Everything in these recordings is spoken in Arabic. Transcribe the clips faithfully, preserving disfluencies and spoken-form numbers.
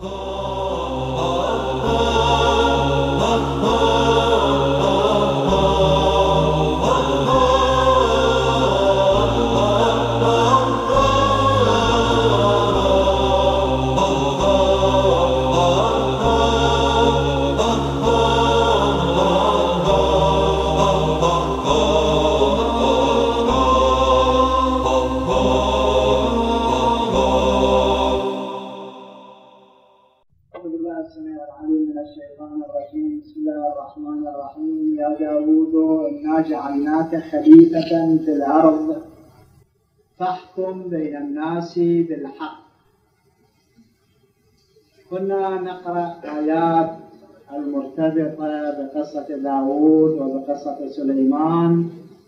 جعلناك خليفة في الأرض فاحكم بين الناس بالحق. كنا نقرأ آيات المرتبطة بقصة داود وبقصة سليمان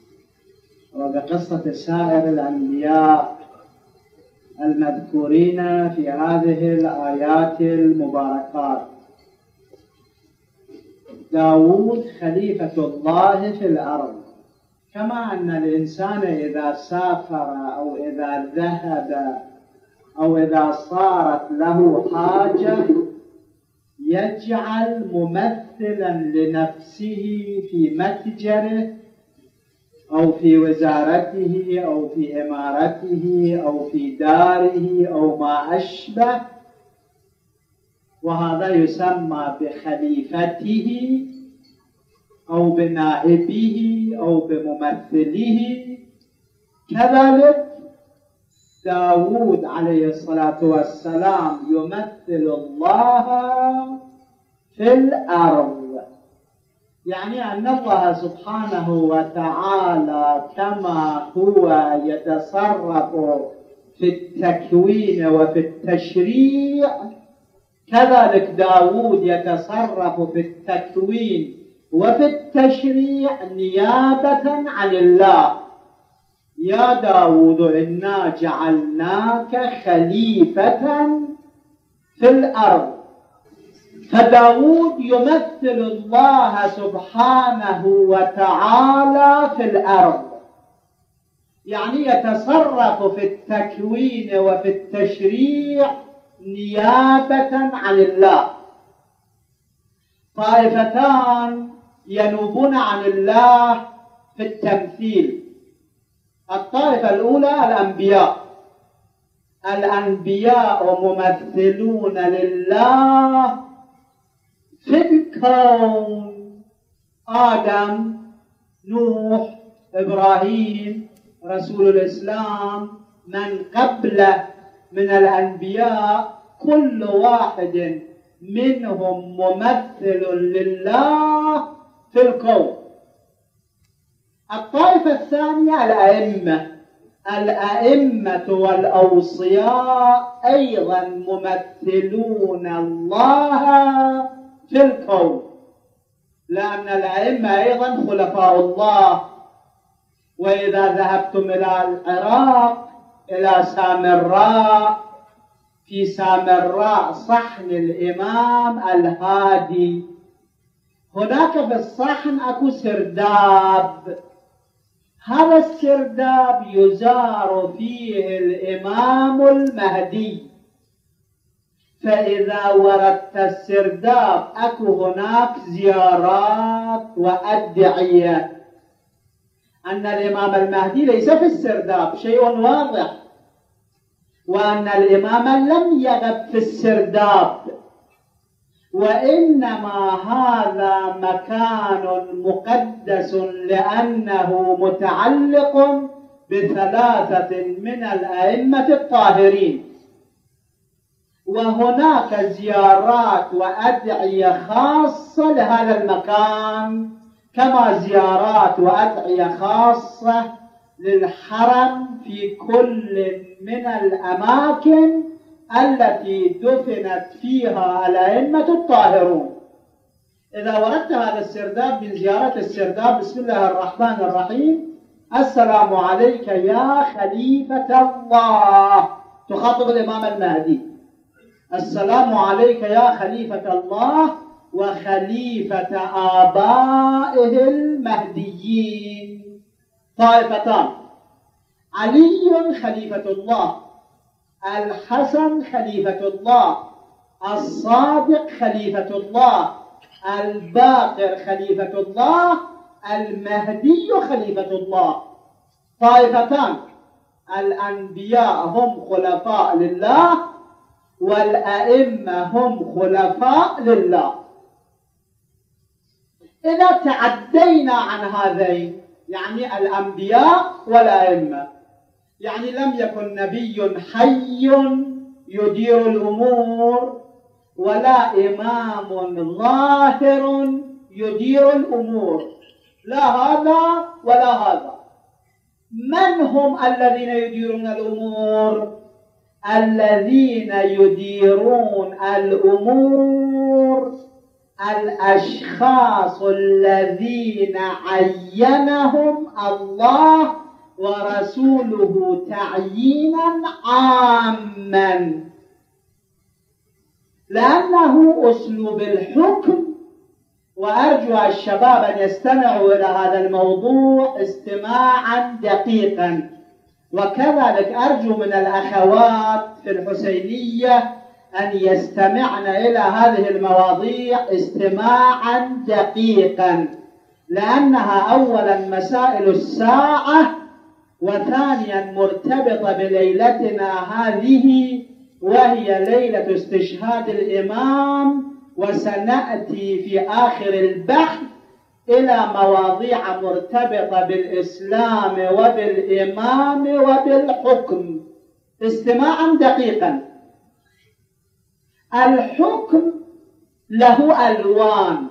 وبقصة سائر الأنبياء المذكورين في هذه الآيات المباركات. داود خليفة الله في الأرض، كما أن الإنسان إذا سافر أو إذا ذهب أو إذا صارت له حاجة يجعل ممثلا لنفسه في متجره أو في وزارته أو في إمارته أو في داره أو ما أشبه، وهذا يسمى بخليفته أو بنائبه أو بممثله. كذلك داود عليه الصلاة والسلام يمثل الله في الأرض، يعني أن الله سبحانه وتعالى كما هو يتصرف في التكوين وفي التشريع، كذلك داود يتصرف في التكوين وفي التشريع نيابة عن الله. يا داود إنا جعلناك خليفة في الأرض. فداود يمثل الله سبحانه وتعالى في الأرض، يعني يتصرف في التكوين وفي التشريع نيابة عن الله. طائفتان ينوبون عن الله في التمثيل. الطائفة الأولى الأنبياء. الأنبياء ممثلون لله في الكون، آدم، نوح، إبراهيم، رسول الإسلام، من قبله من الأنبياء، كل واحد منهم ممثل لله في الكون. الطائفة الثانية الأئمة. الأئمة والأوصياء أيضا ممثلون الله في الكون، لأن الأئمة أيضا خلفاء الله. وإذا ذهبتم إلى العراق إلى سامراء، في سامراء صحن الإمام الهادي، هناك في الصحن أكو سرداب، هذا السرداب يزار فيه الإمام المهدي. فإذا وردت السرداب أكو هناك زيارات وأدعية أن الإمام المهدي ليس في السرداب، شيء واضح، وأن الإمام لم يغب في السرداب، وإنما هذا مكان مقدس لأنه متعلق بثلاثة من الأئمة الطاهرين. وهناك زيارات وأدعية خاصة لهذا المكان، كما زيارات وأدعية خاصة للحرم في كل من الأماكن التي دفنت فيها الأئمة الطاهرون. إذا وردت هذا السرداب من زيارة السرداب، بسم الله الرحمن الرحيم: السلام عليك يا خليفة الله، تخاطب الإمام المهدي: السلام عليك يا خليفة الله وخليفة آبائه المهديين. طائفتان: علي خليفة الله، الحسن خليفة الله، الصادق خليفة الله، الباقر خليفة الله، المهدي خليفة الله. طائفتان، الأنبياء هم خلفاء لله، والأئمة هم خلفاء لله. إذا تعدينا عن هذين، يعني الأنبياء والأئمة، يعني لم يكن نبي حي يدير الأمور، ولا إمام ظاهر يدير الأمور، لا هذا ولا هذا. من هم الذين يديرون الأمور؟ الذين يديرون الأمور الأشخاص الذين عينهم الله ورسوله تعيينا عاما، لأنه أسلوب الحكم. وأرجو الشباب أن يستمعوا إلى هذا الموضوع استماعا دقيقا، وكذلك أرجو من الأخوات في الحسينية أن يستمعن إلى هذه المواضيع استماعا دقيقا، لأنها أولا مسائل الساعة، وثانيا مرتبطة بليلتنا هذه، وهي ليلة استشهاد الإمام. وسنأتي في آخر البحث إلى مواضيع مرتبطة بالإسلام وبالإمام وبالحكم. استماعا دقيقا. الحكم له ألوان.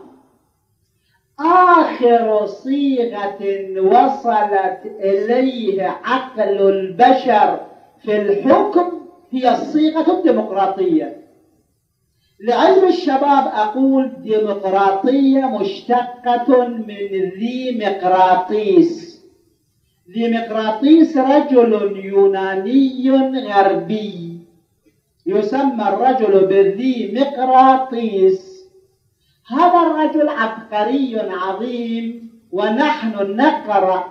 آخر صيغة وصلت إليه عقل البشر في الحكم هي الصيغة الديمقراطية. لعلم الشباب أقول ديمقراطية مشتقة من ذي مقراطيس. ذي مقراطيس رجل يوناني غربي، يسمى الرجل بذي مقراطيس. هذا الرجل عبقري عظيم، ونحن نقرأ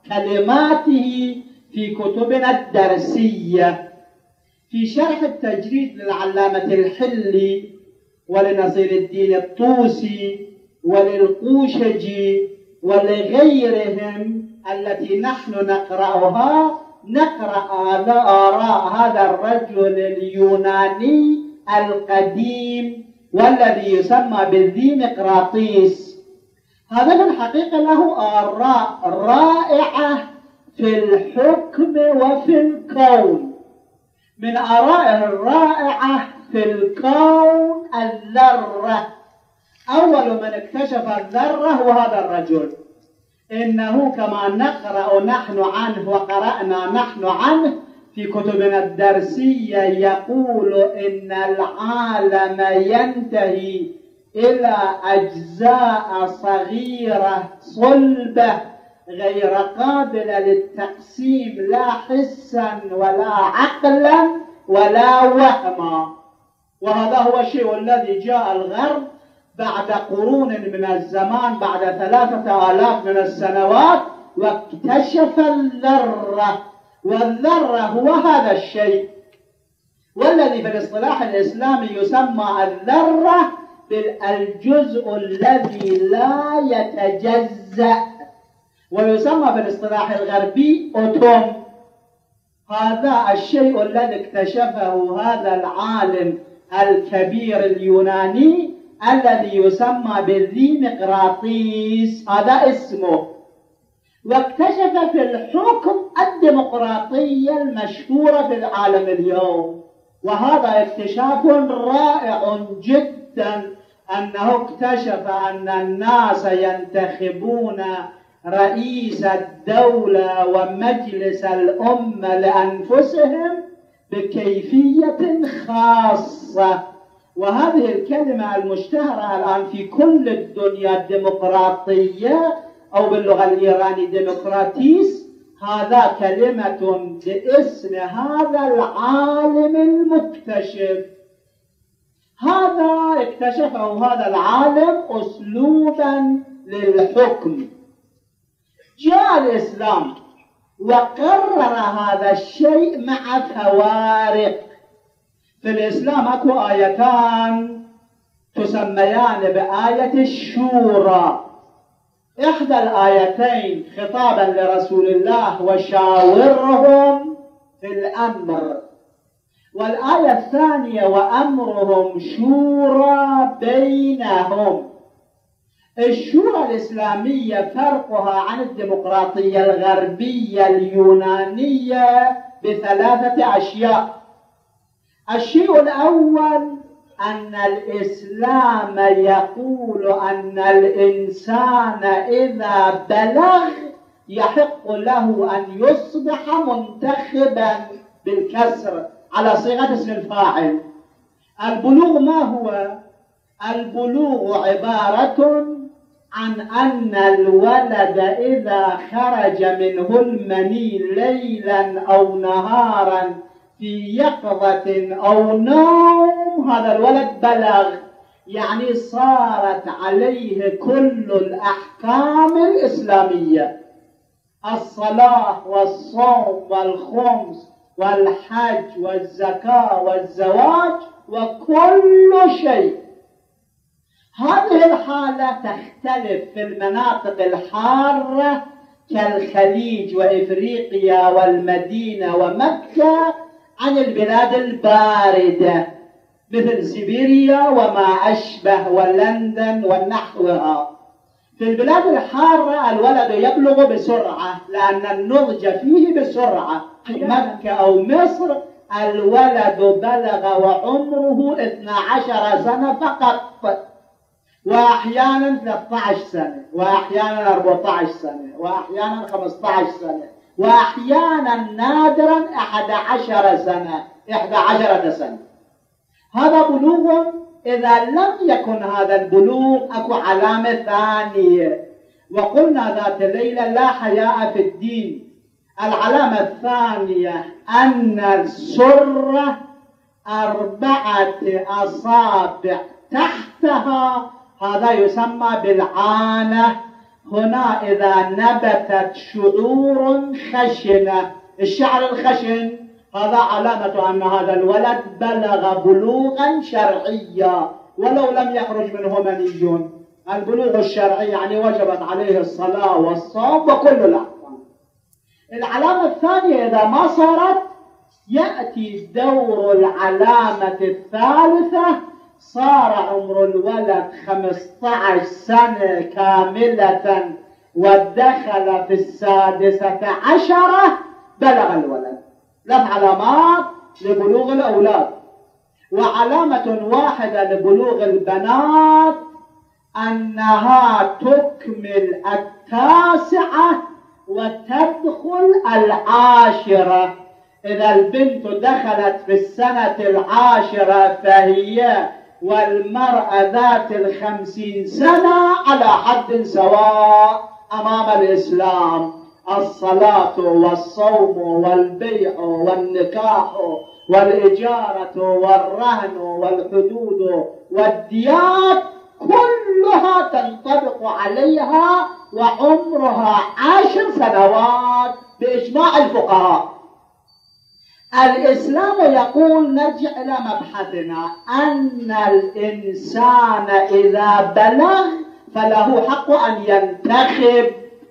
كلماته في كتبنا الدرسية. في شرح التجريد للعلامة الحلي ولنصير الدين الطوسي وللقوشجي ولغيرهم التي نحن نقرأها، نقرأ آراء هذا الرجل اليوناني القديم والذي يسمى بالذي مقراطيس. هذا في الحقيقة له آراء رائعة في الحكم وفي الكون. من آرائه الرائعة في الكون الذرة. أول من اكتشف الذرة هو هذا الرجل. إنه كما نقرأ نحن عنه وقرأنا نحن عنه في كتبنا الدرسية، يقول إن العالم ينتهي إلى أجزاء صغيرة صلبة غير قابلة للتقسيم، لا حسا ولا عقلا ولا وهما. وهذا هو الشيء الذي جاء الغرب بعد قرون من الزمان، بعد ثلاثة آلاف من السنوات، واكتشف الذرة. والذرة هو هذا الشيء، والذي في الاصطلاح الإسلامي يسمى الذرة بالجزء الذي لا يتجزأ، ويسمى بالاصطلاح الغربي أوتوم. هذا الشيء الذي اكتشفه هذا العالم الكبير اليوناني الذي يسمى بالذي مقراطيس، هذا اسمه. واكتشف في الحكم الديمقراطية المشهورة في العالم اليوم. وهذا اكتشاف رائع جدا، أنه اكتشف أن الناس ينتخبون رئيس الدولة ومجلس الأمة لأنفسهم بكيفية خاصة. وهذه الكلمة المشتهرة الآن في كل الدنيا الديمقراطية، أو باللغة الإيرانية ديمقراطيس، هذا كلمة باسم هذا العالم المكتشف. هذا اكتشفه هذا العالم أسلوبا للحكم. جاء الإسلام وقرر هذا الشيء مع فوارق. في الإسلام أكو آيتان تسميان بآية الشورى. إحدى الآيتين خطابا لرسول الله وشاورهم في الأمر، والآية الثانية وأمرهم شورى بينهم. الشورى الإسلامية فرقها عن الديمقراطية الغربية اليونانية بثلاثة أشياء. الشيء الأول أن الإسلام يقول أن الإنسان إذا بلغ يحق له أن يصبح منتخبا بالكسر على صيغة اسم الفاعل. البلوغ ما هو؟ البلوغ عبارة عن أن الولد إذا خرج منه المني ليلا أو نهارا في يقظة أو نوم هذا الولد بلغ، يعني صارت عليه كل الأحكام الإسلامية: الصلاة والصوم والخمس والحج والزكاة والزواج وكل شيء. هذه الحالة تختلف في المناطق الحارة كالخليج وإفريقيا والمدينة ومكة عن البلاد الباردة مثل سيبيريا وما أشبه ولندن ونحوها. في البلاد الحارة الولد يبلغ بسرعة لأن النضج فيه بسرعة. في مكة أو مصر الولد بلغ وعمره اثنتا عشرة سنة فقط، وأحيانا ثلاثة عشر سنة، وأحيانا أربعة عشر سنة، وأحيانا خمسة عشر سنة، وأحيانا نادرا أحد عشر سنة إحدى عشرة سنة. هذا بلوغ. إذا لم يكن هذا البلوغ أكو علامة ثانية، وقلنا ذات ليلة لا حياء في الدين. العلامة الثانية أن السرة أربعة أصابع تحتها، هذا يسمى بالعانة. هنا إذا نبتت شعور خشنة، الشعر الخشن، هذا علامة أن هذا الولد بلغ بلوغا شرعيا ولو لم يخرج منه مني. البلوغ الشرعي يعني وجبت عليه الصلاة والصوم وكل الأحكام. العلامة الثانية إذا ما صارت يأتي دور العلامة الثالثة، صار عمر الولد خمسة عشر سنة كاملة ودخل في السادسة عشرة بلغ الولد. ثلاث علامات لبلوغ الأولاد. وعلامة واحدة لبلوغ البنات أنها تكمل التاسعة وتدخل العاشرة. إذا البنت دخلت في السنة العاشرة فهي والمرأة ذات الخمسين سنة على حد سواء أمام الإسلام. الصلاة والصوم والبيع والنكاح والإجارة والرهن والحدود والديات كلها تنطبق عليها وعمرها عشر سنوات بإجماع الفقهاء. الإسلام يقول، نرجع إلى مبحثنا، أن الإنسان إذا بلغ فله حق أن ينتخب.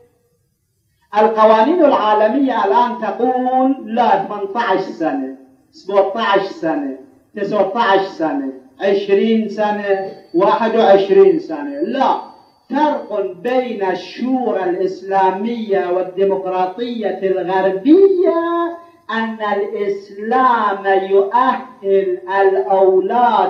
القوانين العالمية الآن تقول لا ثمانية عشر سنة، سبعة عشر سنة، تسعة عشر سنة، عشرين سنة، واحد وعشرين سنة. لا فرق بين الشورى الإسلامية والديمقراطية الغربية أن الإسلام يؤهل الأولاد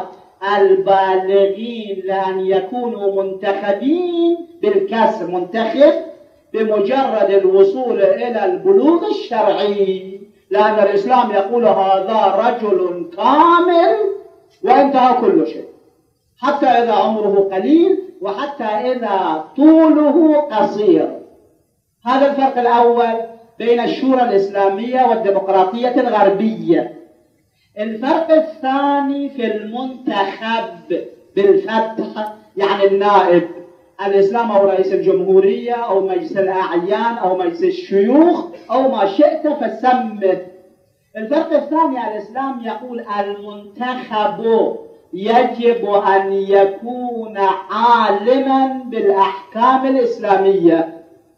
البالغين لأن يكونوا منتخبين بالكسر، منتخب بمجرد الوصول إلى البلوغ الشرعي، لأن الإسلام يقول هذا رجل كامل وانتهى كل شيء، حتى إذا عمره قليل وحتى إذا طوله قصير. هذا الفرق الأول بين الشورى الإسلامية والديمقراطية الغربية. الفرق الثاني في المنتخب بالفتح، يعني النائب. الإسلام أو رئيس الجمهورية أو مجلس الأعيان أو مجلس الشيوخ أو ما شئت فسمه. الفرق الثاني الإسلام يقول المنتخب يجب أن يكون عالما بالأحكام الإسلامية.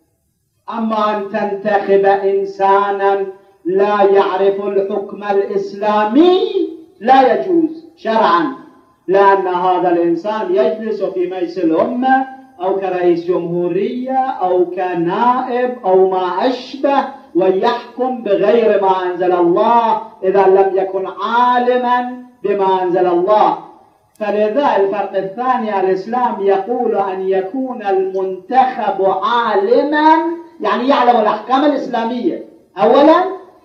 أما أن تنتخب إنسانا لا يعرف الحكم الإسلامي لا يجوز شرعا، لأن هذا الإنسان يجلس في مجلس الأمة أو كرئيس جمهورية أو كنائب أو ما أشبه ويحكم بغير ما أنزل الله إذا لم يكن عالما بما أنزل الله. فلذا الفرق الثاني الإسلام يقول أن يكون المنتخب عالما، يعني يعلم الأحكام الإسلامية أولا،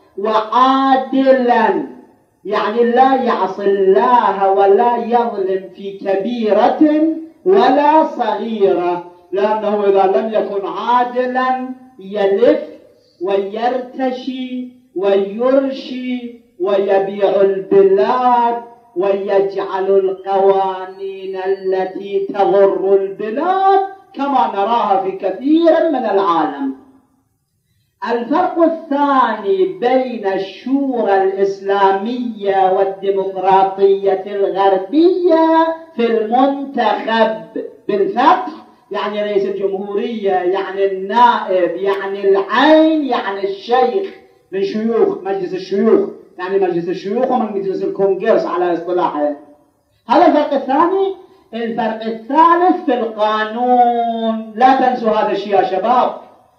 وعادلا، يعني لا يعصي الله ولا يظلم في كبيرة ولا صغيرة، لأنه إذا لم يكن عادلا يلف ويرتشي ويرشي ويبيع البلاد ويجعل القوانين التي تضر البلاد كما نراها في كثير من العالم. الفرق الثاني بين الشورى الإسلامية والديمقراطية الغربية في المنتخب بالفتح، يعني رئيس الجمهورية، يعني النائب، يعني العين، يعني الشيخ من شيوخ مجلس الشيوخ، يعني مجلس الشيوخ ومن مجلس الكونغرس على اصطلاحه. هذا الفرق الثاني. الفرق الثالث في القانون، لا تنسوا هذا الشيء يا شباب.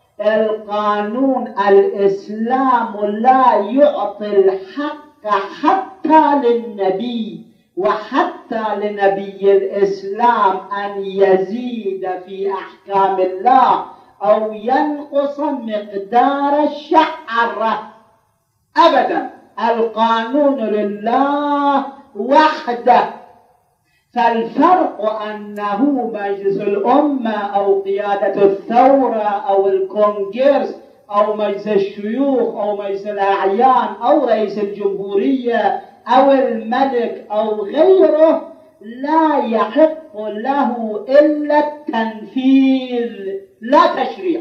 القانون الإسلام لا يعطي الحق حتى للنبي وحتى لنبي الإسلام أن يزيد في أحكام الله أو ينقص مقدار الشعر أبدا. القانون لله وحده. فالفرق أنه مجلس الأمة أو قيادة الثورة أو الكونغرس أو مجلس الشيوخ أو مجلس الأعيان أو رئيس الجمهورية أو الملك أو غيره لا يحق له إلا التنفيذ لا تشريع.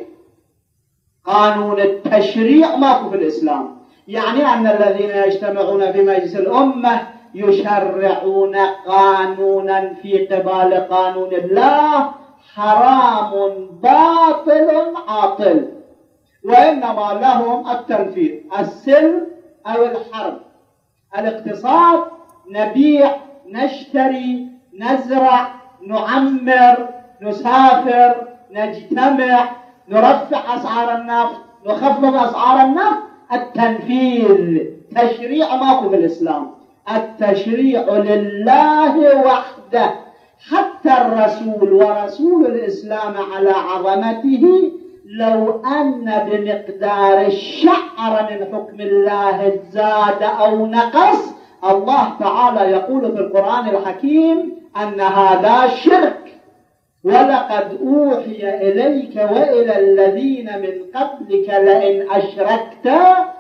قانون التشريع ماكو في الإسلام، يعني أن الذين يجتمعون في مجلس الأمة يشرعون قانونا في قبال قانون الله حرام باطل عاطل، وإنما لهم التنفيذ، السلم أو الحرب. الاقتصاد نبيع، نشتري، نزرع، نعمر، نسافر، نجتمع، نرفع أسعار النفط، نخفض أسعار النفط. التنفيذ تشريع ماكو في الإسلام. التشريع لله وحده. حتى الرسول ورسول الإسلام على عظمته لو أن بمقدار الشعر من حكم الله زاد أو نقص، الله تعالى يقول في القرآن الحكيم أن هذا شرك. ولقد أوحي إليك وإلى الذين من قبلك لئن أشركت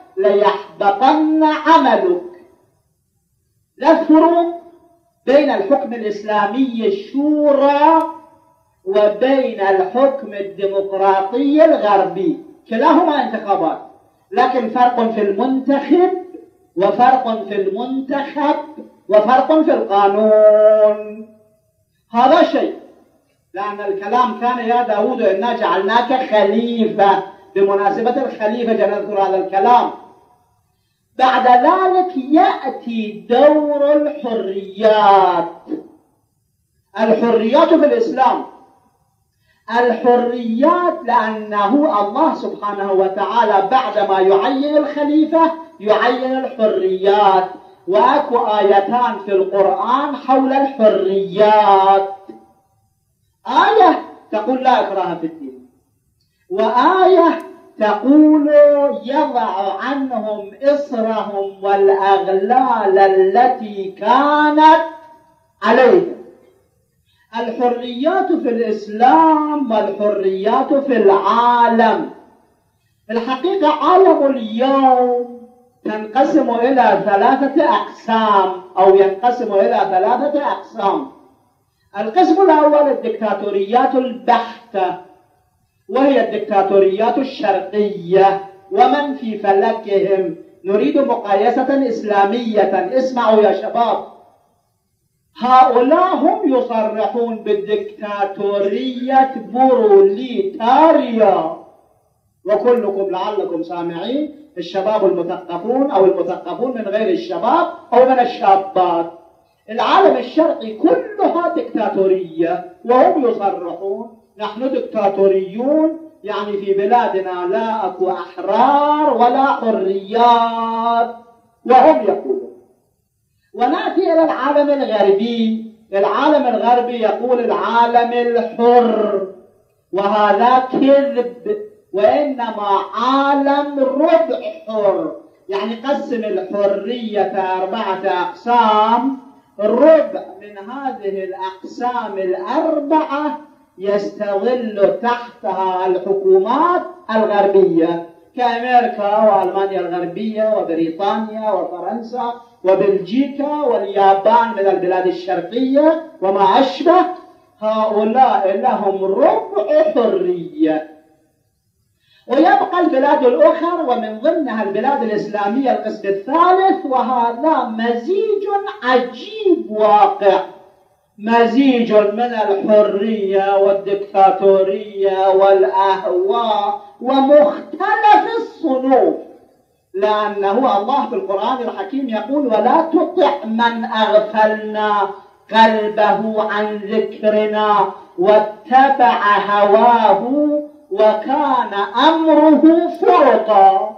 ليحبطن عملك. لا فرق بين الحكم الإسلامي الشورى وبين الحكم الديمقراطي الغربي، كلاهما انتخابات، لكن فرق في المنتخب وفرق في المنتخب وفرق في القانون. هذا شيء، لأن الكلام كان يا داود إنا جعلناك خليفة، بمناسبة الخليفة جنذكر هذا الكلام. بعد ذلك يأتي دور الحريات. الحريات في الإسلام، الحريات لأنه الله سبحانه وتعالى بعدما يعين الخليفة يعين الحريات، وأكو آيتان في القرآن حول الحريات. آية تقول لا إكراه في الدين، وآية تقول يضع عنهم إصرهم والأغلال التي كانت عليهم. الحريات في الإسلام والحريات في العالم. الحقيقة عالم اليوم تنقسم إلى ثلاثة أقسام أو ينقسم إلى ثلاثة أقسام. القسم الأول الدكتاتوريات البحتة، وهي الدكتاتوريات الشرقية ومن في فلكهم نريد مقايسة إسلامية. اسمعوا يا شباب، هؤلاء هم يصرحون بالدكتاتورية بروليتاريا، وكلكم لعلكم سامعين الشباب المثقفون أو المثقفون من غير الشباب أو من الشابات. العالم الشرقي كلها دكتاتورية، وهم يصرحون نحن دكتاتوريون، يعني في بلادنا لا أكو أحرار ولا حريات، وهم يقولون. ونأتي إلى العالم الغربي. العالم الغربي يقول العالم الحر، وهذا كذب، وإنما عالم ربع حر، يعني قسم الحرية أربعة أقسام، ربع من هذه الأقسام الأربعة يستظل تحتها الحكومات الغربية كأمريكا وألمانيا الغربية وبريطانيا وفرنسا وبلجيكا واليابان من البلاد الشرقية وما أشبه. هؤلاء لهم ربع حرية. ويبقى البلاد الأخرى ومن ضمنها البلاد الإسلامية القسم الثالث، وهذا مزيج عجيب واقع، مزيج من الحرية والدكتاتورية والأهواء ومختلف الصنوف. لأنه الله في القرآن الحكيم يقول ولا تطع من أغفلنا قلبه عن ذكرنا واتبع هواه وكان أمره فرطا.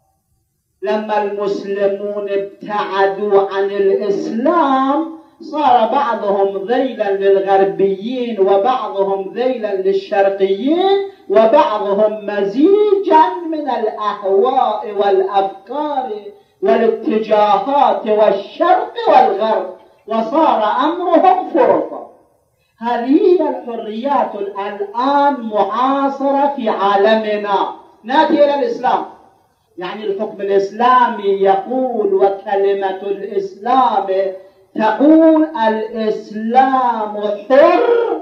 لما المسلمون ابتعدوا عن الإسلام صار بعضهم ذيلا للغربيين وبعضهم ذيلا للشرقيين وبعضهم مزيجا من الأهواء والأفكار والاتجاهات والشرق والغرب، وصار أمرهم فرطا. هذه هي الحريات الآن معاصرة في عالمنا. نأتي إلى الإسلام. يعني الحكم الإسلامي يقول وكلمة الإسلام تقول الإسلام حر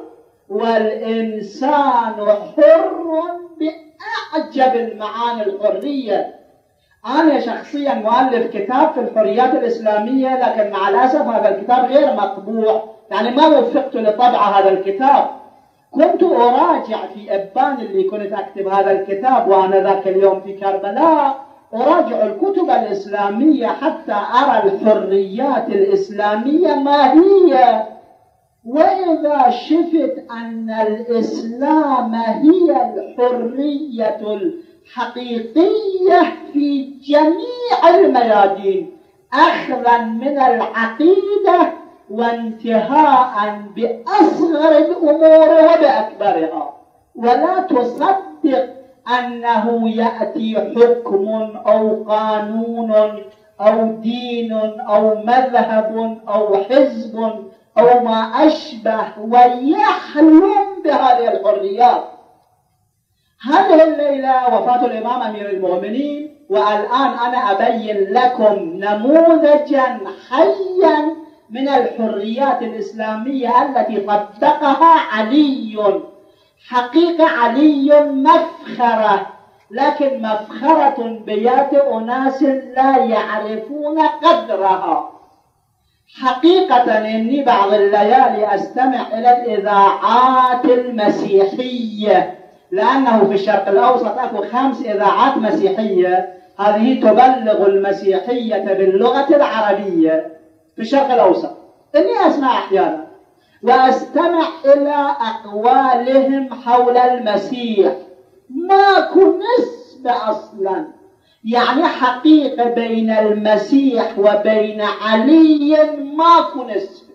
والإنسان حر بأعجب المعاني الحرية. أنا شخصيا مؤلف كتاب في الحريات الإسلامية، لكن مع الأسف هذا الكتاب غير مطبوع، يعني ما وفقت لطبع هذا الكتاب. كنت أراجع في أبان اللي كنت أكتب هذا الكتاب وأنا ذاك اليوم في كربلاء، أراجع الكتب الإسلامية حتى أرى الحريات الإسلامية ما هي. وإذا شفت أن الإسلام هي الحرية الحقيقية في جميع الميادين، أخذا من العقيدة وانتهاء بأصغر الأمور وبأكبرها. ولا تصدق أنه يأتي حكم أو قانون أو دين أو مذهب أو حزب أو ما أشبه ويحلم بهذه الحريات. هذه الليلة وفاة الإمام أمير المؤمنين، والآن أنا أبين لكم نموذجا حيا من الحريات الإسلامية التي طبقها علي. حقيقة علي مفخرة، لكن مفخرة بيد أناس لا يعرفون قدرها. حقيقة إني بعض الليالي أستمع إلى الإذاعات المسيحية، لأنه في الشرق الأوسط أكو خمس إذاعات مسيحية، هذه تبلغ المسيحية باللغة العربية في الشرق الأوسط. إني أسمع أحيانا وأستمع إلى أقوالهم حول المسيح، ماكو نسبة أصلا، يعني حقيقة بين المسيح وبين علي ماكو نسبة.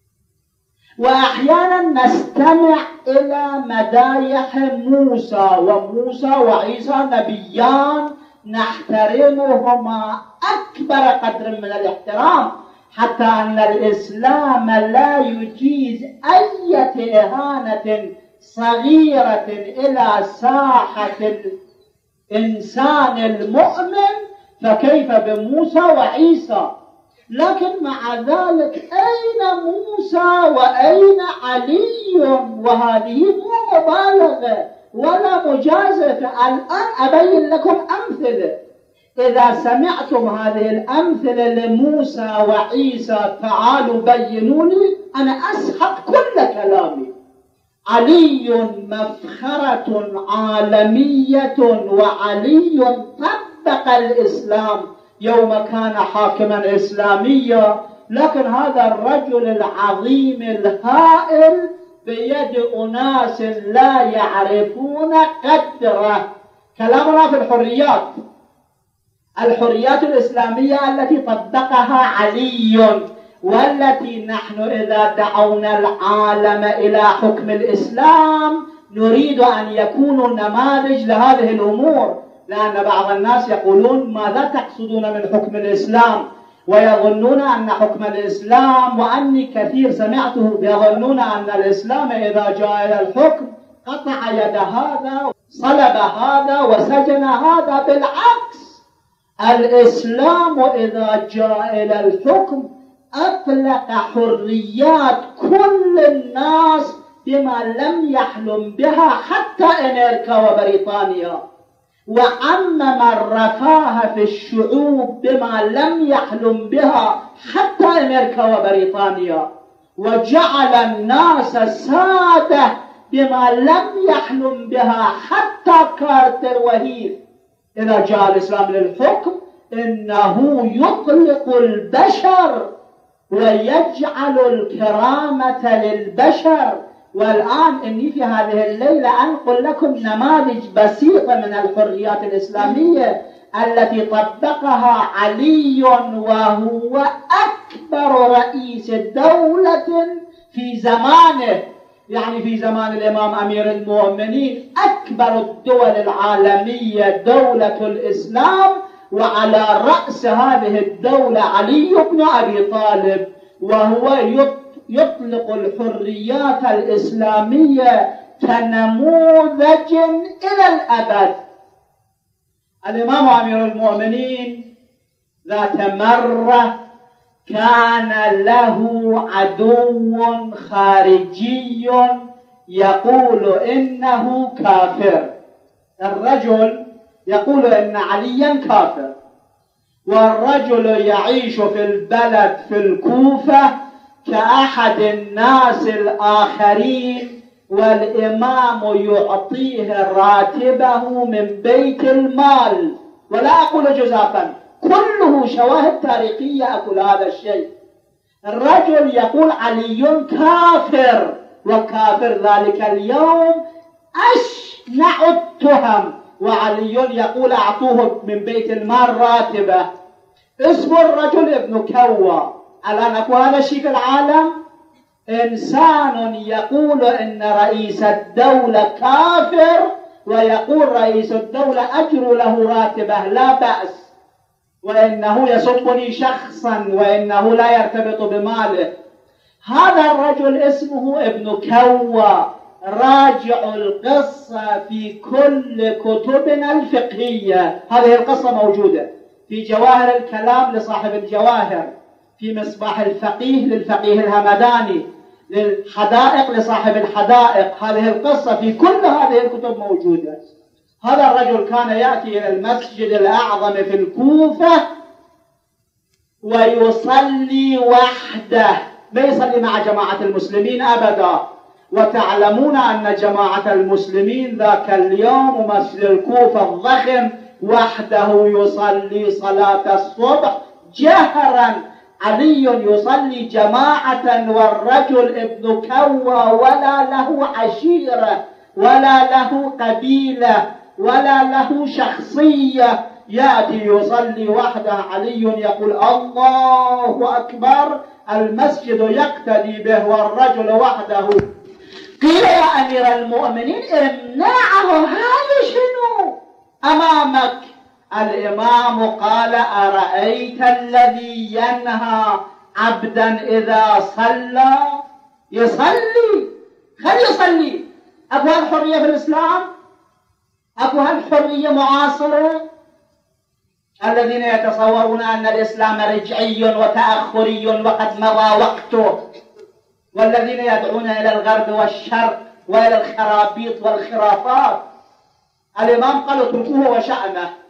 وأحيانا نستمع إلى مدايح موسى، وموسى وعيسى نبيان نحترمهما أكبر قدر من الاحترام، حتى أن الإسلام لا يجيز أي إهانة صغيرة إلى ساحة الإنسان المؤمن، فكيف بموسى وعيسى؟ لكن مع ذلك أين موسى وأين علي؟ وهذه مو مبالغة ولا مجازفة. الآن أبين لكم أمثلة. إذا سمعتم هذه الأمثلة لموسى وعيسى تعالوا بينوا لي، أنا أسحق كل كلامي. علي مفخرة عالمية، وعلي طبق الإسلام يوم كان حاكما إسلاميا، لكن هذا الرجل العظيم الهائل بيد أناس لا يعرفون قدره. كلامنا في الحريات، الحريات الإسلامية التي طبقها علي، والتي نحن إذا دعونا العالم إلى حكم الإسلام نريد أن يكونوا نماذج لهذه الأمور، لأن بعض الناس يقولون ماذا تقصدون من حكم الإسلام، ويظنون أن حكم الإسلام، وأني كثير سمعته يظنون أن الإسلام إذا جاء إلى الحكم قطع يد هذا صلب هذا وسجن هذا. بالعكس، الإسلام إذا جاء إلى الحكم أطلق حريات كل الناس بما لم يحلم بها حتى أمريكا وبريطانيا، وعمم الرفاه في الشعوب بما لم يحلم بها حتى أمريكا وبريطانيا، وجعل الناس سادة بما لم يحلم بها حتى كارتر وهيث. إذا جاء الإسلام للحكم إنه يطلق البشر ويجعل الكرامة للبشر. والآن إني في هذه الليلة أنقل لكم نماذج بسيطة من الحريات الإسلامية التي طبقها علي، وهو أكبر رئيس دولة في زمانه، يعني في زمان الإمام أمير المؤمنين أكبر الدول العالمية دولة الإسلام، وعلى رأس هذه الدولة علي بن أبي طالب، وهو يطلق الحريات الإسلامية كنموذج إلى الأبد. الإمام أمير المؤمنين ذات مرة كان له عدو خارجي يقول إنه كافر. الرجل يقول إن عليا كافر، والرجل يعيش في البلد في الكوفة كأحد الناس الآخرين، والإمام يعطيه راتبه من بيت المال، ولا أقول جزافا، كله شواهد تاريخية أقول هذا الشيء. الرجل يقول علي كافر، وكافر ذلك اليوم أشنع التهم، وعلي يقول أعطوه من بيت المال راتبه. اسم الرجل ابن كوى. الآن أقول هذا الشيء في العالم، إنسان يقول إن رئيس الدولة كافر، ويقول رئيس الدولة أجر له راتبه لا بأس، وإنه يصدقني شخصا، وإنه لا يرتبط بماله. هذا الرجل اسمه ابن كوى. راجع القصة في كل كتبنا الفقهية، هذه القصة موجودة في جواهر الكلام لصاحب الجواهر، في مصباح الفقيه للفقيه الهمداني، للحدائق لصاحب الحدائق. هذه القصة في كل هذه الكتب موجودة. هذا الرجل كان يأتي إلى المسجد الأعظم في الكوفة ويصلي وحده، لا يصلي مع جماعة المسلمين أبدا. وتعلمون أن جماعة المسلمين ذاك اليوم مسجد الكوفة الضخم وحده يصلي صلاة الصبح جهرا. علي يصلي جماعة، والرجل ابن كوى ولا له عشيرة ولا له قبيلة ولا له شخصية، يأتي يصلي وحده. علي يقول الله أكبر، المسجد يقتدي به والرجل وحده. قيل يا أمير المؤمنين امنعه، هذا شنو أمامك؟ الإمام قال أرأيت الذي ينهى عبدا إذا صلى؟ يصلي، خلي يصلي. أكو هالحرية في الإسلام؟ أكو هالحرية معاصرة؟ الذين يتصورون أن الإسلام رجعي وتأخري وقد مضى وقته، والذين يدعون إلى الغرب والشرق وإلى الخرابيط والخرافات. الإمام قال اتركوه وشأنه،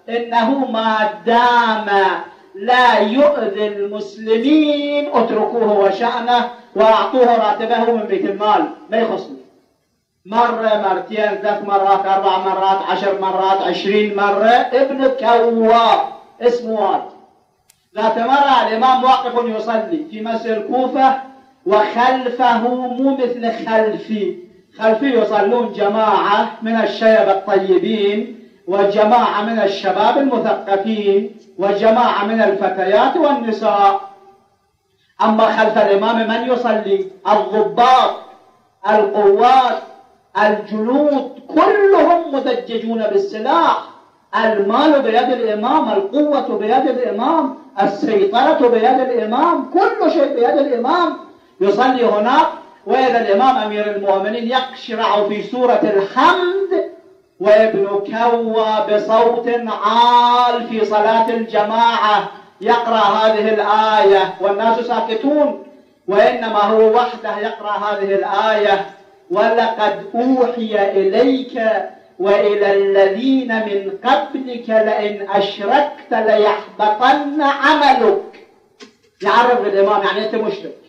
إنه ما دام لا يؤذي المسلمين اتركوه وشأنه وأعطوه راتبه من بيت المال، ما يخصني. مرة مرتين ثلاث مرات أربع مرات عشر مرات عشرين مرة. ابن كوا اسمه واد. ذات مرة الإمام واقف يصلي في مسجد الكوفة وخلفه مو مثل خلفي، خلفي يصلون جماعة من الشيب الطيبين وجماعة من الشباب المثقفين وجماعة من الفتيات والنساء. أما خلف الإمام من يصلي؟ الضباط، القوات، الجنود، كلهم مدججون بالسلاح. المال بيد الإمام، القوة بيد الإمام، السيطرة بيد الإمام، كل شيء بيد الإمام. يصلي هناك وإذا الإمام أمير المؤمنين يقشرع في سورة الحمد وابن كوا بصوت عال في صلاة الجماعة يقرأ هذه الآية والناس ساكتون، وإنما هو وحده يقرأ هذه الآية: ولقد أوحي إليك وإلى الذين من قبلك لئن أشركت ليحبطن عملك. يعرف الإمام يعني أنت مشرك.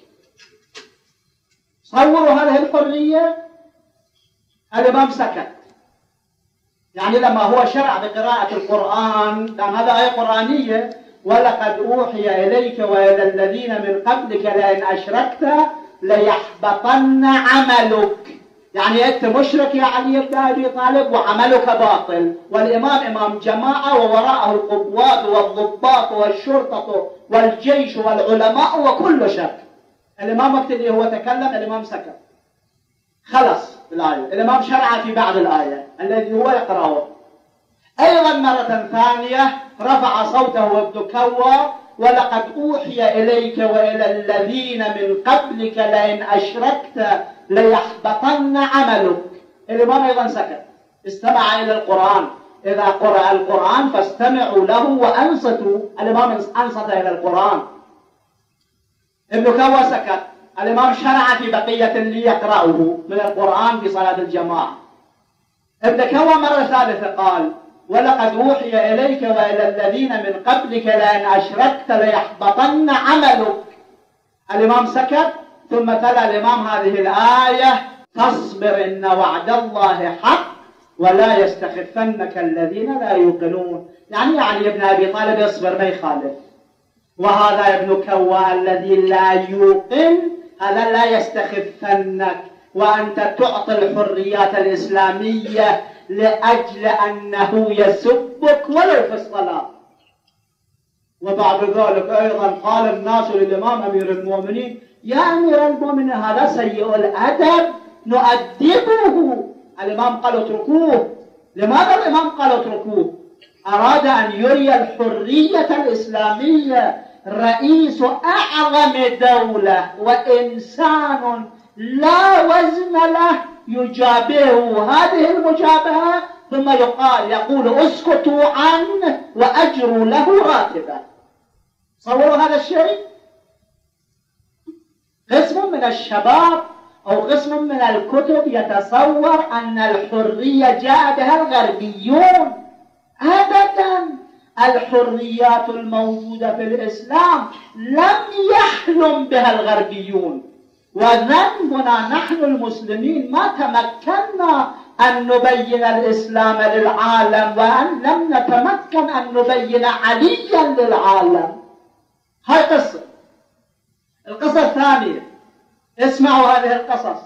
صوروا هذه الحرية. الإمام سكت. يعني لما هو شرع بقراءة القرآن، لأن هذا آية قرآنية: ولقد أوحي إليك وإلى الذين من قبلك لئن أشركت ليحبطن عملك. يعني أنت مشرك يا علي بن أبي طالب وعملك باطل. والإمام إمام جماعة ووراءه القوات والضباط والشرطة والجيش والعلماء وكل شيء. الإمام وقت اللي هو تكلم الإمام سكت. خلص الآية. الإمام شرع في بعض الآية الذي هو يقرأه. أيضا مرة ثانية رفع صوته ابن كوا: ولقد أوحي إليك وإلى الذين من قبلك لئن أشركت ليحبطن عملك. الإمام أيضا سكت، استمع إلى القرآن. إذا قرأ القرآن فاستمعوا له وأنصتوا. الإمام أنصت إلى القرآن. ابن كوا سكت. الإمام شرع في بقية اللي يقرأه من القرآن في صلاة الجماعة. ابن كوا مرة ثالثة قال: ولقد أوحي إليك وإلى الذين من قبلك لئن أشركت ليحبطن عملك. الإمام سكت. ثم تلا الإمام هذه الآية: فاصبر إن وعد الله حق ولا يستخفنك الذين لا يوقنون. يعني يعني ابن أبي طالب اصبر، ما يخالف. وهذا ابن كوا الذي لا يوقن، هذا لا يستخفنك، وأنت تعطي الحريات الإسلامية لأجل أنه يسبك ولو في الصلاة. وبعد ذلك أيضا قال الناس للإمام أمير المؤمنين: يا أمير المؤمنين هذا سيء الأدب نؤدبه. الإمام قال اتركوه. لماذا الإمام قال اتركوه؟ أراد أن يري الحرية الإسلامية. رئيس أعظم دولة وإنسان لا وزن له يجابهه هذه المجابهة، ثم يقال يقول اسكتوا عنه وأجروا له راتبا. صوروا هذا الشيء. قسم من الشباب أو قسم من الكتب يتصور أن الحرية جاء بها الغربيون. أبدا، الحريات الموجودة في الإسلام لم يحلم بها الغربيون. وذنبنا نحن المسلمين ما تمكنا أن نبين الإسلام للعالم، وأن لم نتمكن أن نبين عليا للعالم. هاي قصة. القصة الثانية، اسمعوا هذه القصص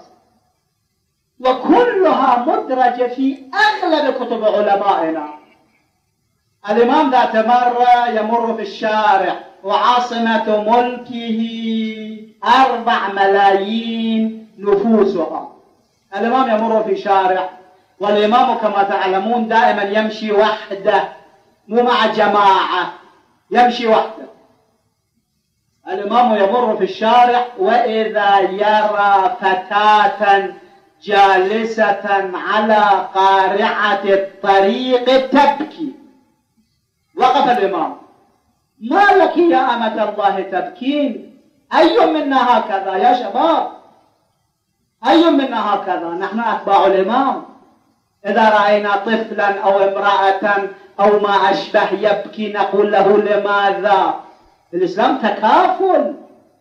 وكلها مدرجة في أغلب كتب علمائنا. الإمام ذات مرة يمر في الشارع وعاصمة ملكه أربع ملايين نفوسها. الإمام يمر في شارع، والإمام كما تعلمون دائما يمشي وحده، مو مع جماعة، يمشي وحده. الإمام يمر في الشارع وإذا يرى فتاة جالسة على قارعة الطريق تبكي. وقف الإمام: ما لك يا أمة الله تبكين؟ أي منا هكذا يا شباب؟ أي منا هكذا؟ نحن أتباع الإمام. إذا رأينا طفلا أو امرأة أو ما أشبه يبكي، نقول له لماذا؟ الإسلام تكافل.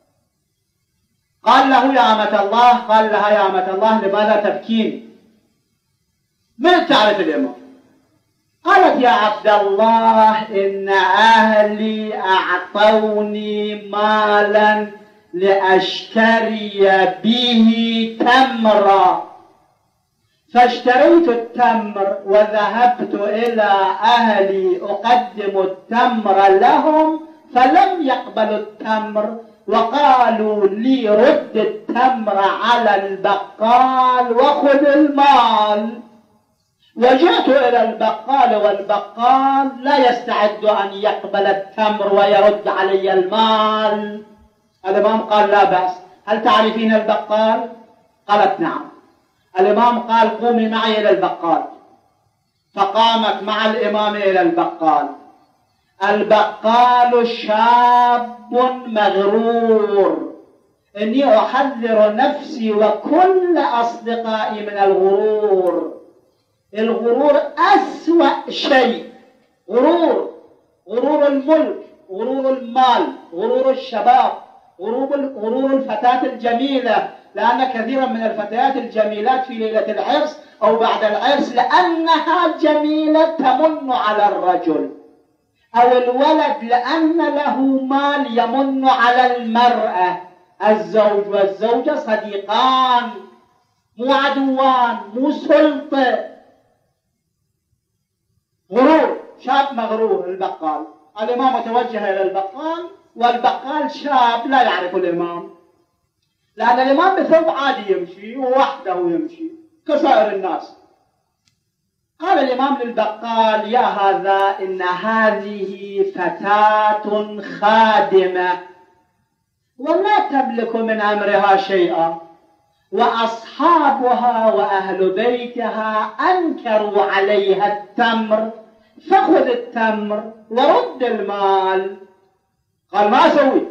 قال له يا أمة الله، قال لها يا أمة الله لماذا تبكين؟ من تعرف الإمام؟ قالت يا عبد الله إن أهلي أعطوني مالا لأشتري به تمرا، فاشتريت التمر وذهبت إلى أهلي أقدم التمر لهم فلم يقبلوا التمر، وقالوا لي رد التمر على البقال وخذ المال. وجئت إلى البقال والبقال لا يستعد أن يقبل التمر ويرد علي المال. الإمام قال لا بأس. هل تعرفين البقال؟ قالت نعم. الإمام قال قومي معي إلى البقال، فقامت مع الإمام إلى البقال. البقال شاب مغرور، إني أحذر نفسي وكل أصدقائي من الغرور. الغرور أسوأ شيء، غرور غرور الملك، غرور المال، غرور الشباب، غرور غرور الفتاة الجميلة، لأن كثيرا من الفتيات الجميلات في ليلة العرس أو بعد العرس لأنها جميلة تمن على الرجل، أو الولد لأن له مال يمن على المرأة. الزوج والزوجة صديقان، مو عدوان، مو سلطة. غرور، شاب مغرور البقال. الإمام توجه إلى البقال، والبقال شاب لا يعرف الإمام، لأن الإمام بثوب عادي يمشي ووحده يمشي كسائر الناس. قال الإمام للبقال يا هذا إن هذه فتاة خادمة ولا تملك من أمرها شيئا، وأصحابها وأهل بيتها أنكروا عليها التمر، فخذ التمر ورد المال. قال ما أسوي؟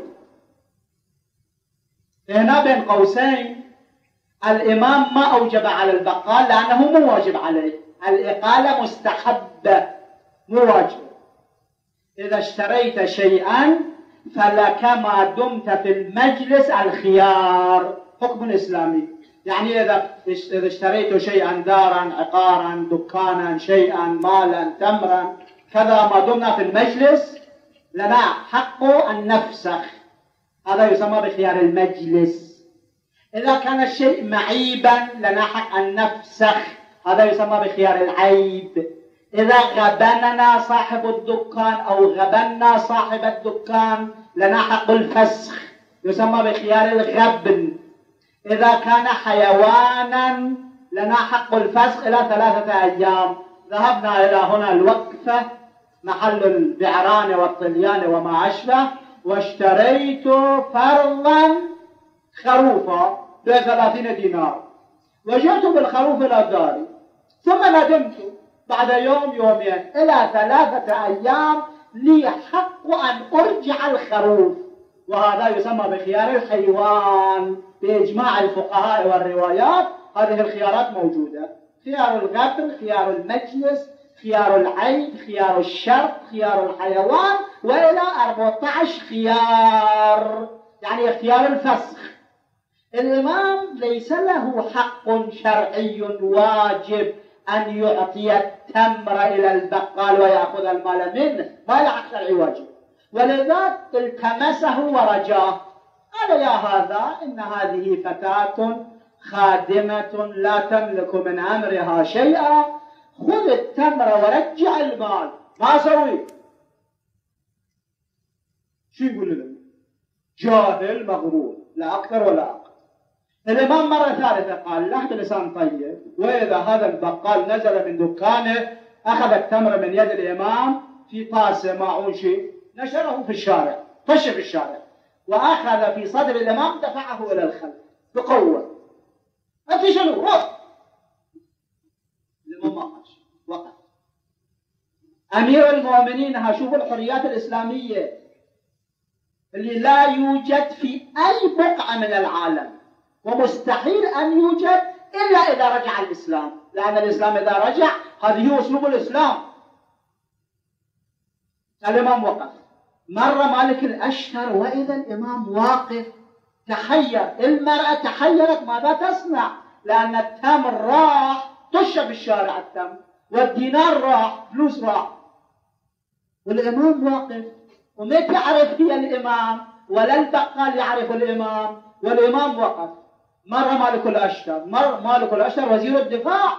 هنا بين قوسين الإمام ما أوجب على البقال لأنه مو واجب عليه، الإقالة مستحبة مو واجب. إذا اشتريت شيئا فلك ما دمت في المجلس الخيار، حكم إسلامي. يعني إذا اشتريت شيئا، دارا، عقارا، دكانا، شيئا، مالا، تمرا، كذا، ما دمنا في المجلس لنا حق أن نفسخ، هذا يسمى بخيار المجلس. إذا كان الشيء معيبا لنا حق أن نفسخ، هذا يسمى بخيار العيب. إذا غبننا صاحب الدكان أو غبنا صاحب الدكان لنا حق الفسخ، يسمى بخيار الغبن. إذا كان حيوانا لنا حق الفسخ إلى ثلاثة أيام. ذهبنا إلى هنا الوقفة محل البعران والطليان وما أشبه، واشتريت فرضا خروفا بثلاثين دينار، وجئت بالخروف إلى داري، ثم ندمت بعد يوم يومين إلى ثلاثة أيام لي حق أن أرجع الخروف، وهذا يسمى بخيار الحيوان بإجماع الفقهاء والروايات. هذه الخيارات موجودة: خيار الغبن، خيار المجلس، خيار العيب، خيار الشرط، خيار الحيوان، وإلى أربعة عشر خيار، يعني اختيار الفسخ. الإمام ليس له حق شرعي واجب أن يعطي التمر إلى البقال ويأخذ المال منه، ما له حق شرعي واجب، ولذا التمسه ورجاه. قال يا هذا إن هذه فتاة خادمة لا تملك من أمرها شيئا، خذ التمر ورجع المال. ما أسوي؟ شو يقول له؟ جاهل مغرور، لا أكثر ولا أقل. الإمام مرة ثالثة قال له بلسان طيب: وإذا هذا البقال نزل من دكانه أخذ التمر من يد الإمام في طاسة معون شيء، نشره في الشارع، طش في الشارع، وأخذ في صدر الإمام دفعه إلى الخلف بقوة. أنت شنو؟ روح. الإمام ما قاش، وقف. أمير المؤمنين، ها شوفوا الحريات الإسلامية اللي لا يوجد في أي بقعة من العالم، ومستحيل أن يوجد إلا إذا رجع الإسلام، لأن الإسلام إذا رجع هذه هو أسلوب الإسلام. الإمام وقف. مر مالك الأشتر وإذا الإمام واقف، تحير. المرأة تحيرت ماذا تصنع، لأن التمر راح، طش بالشارع التمر، والدينار راح، فلوس راح، والإمام واقف وما تعرف هي الإمام ولا البقال يعرف الإمام، والإمام وقف. مر مالك الأشتر، مر مالك الأشتر وزير الدفاع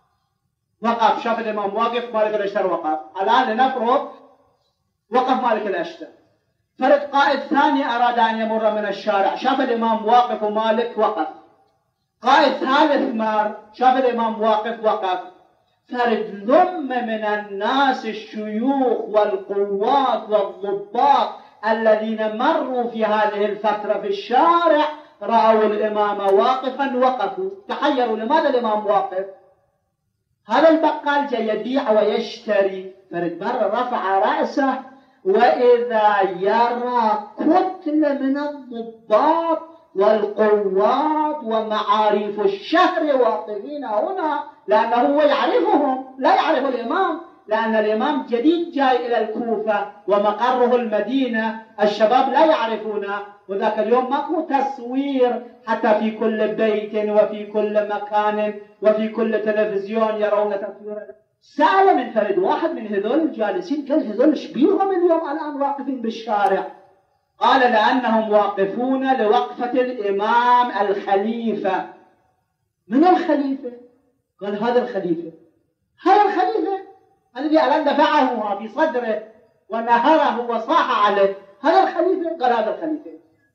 وقف، شاف الإمام واقف، مالك الأشتر وقف. الآن لنفرض وقف مالك الأشتر، فرد قائد ثاني أراد أن يمر من الشارع، شاف الإمام واقف ومالك وقف. قائد ثالث مر، شاف الإمام واقف وقف. فرد ذم من الناس الشيوخ والقوات والضباط الذين مروا في هذه الفترة في الشارع، رأوا الإمام واقفا وقفوا، تحيروا لماذا الإمام واقف. هذا البقال جاي يبيع ويشتري، فرد مرة رفع رأسه وإذا يرى كتلة من الضباط والقوات ومعارف الشهر واقفين هنا، لأنه هو يعرفهم، لا يعرف الإمام، لأن الإمام جديد جاي إلى الكوفة ومقره المدينة، الشباب لا يعرفونه، وذاك اليوم ماكو تصوير حتى في كل بيت وفي كل مكان وفي كل تلفزيون يرون تصوير. سأل من فرد واحد من هذول الجالسين، قال هذول شبيهم اليوم الآن واقفين بالشارع؟ قال لأنهم واقفون لوقفة الإمام الخليفة. من الخليفة؟ قال هذا الخليفة. هذا الخليفة الذي الآن دفعه في صدره ونهره وصاح عليه، هذا الخليفة؟ قال هذا الخليفة.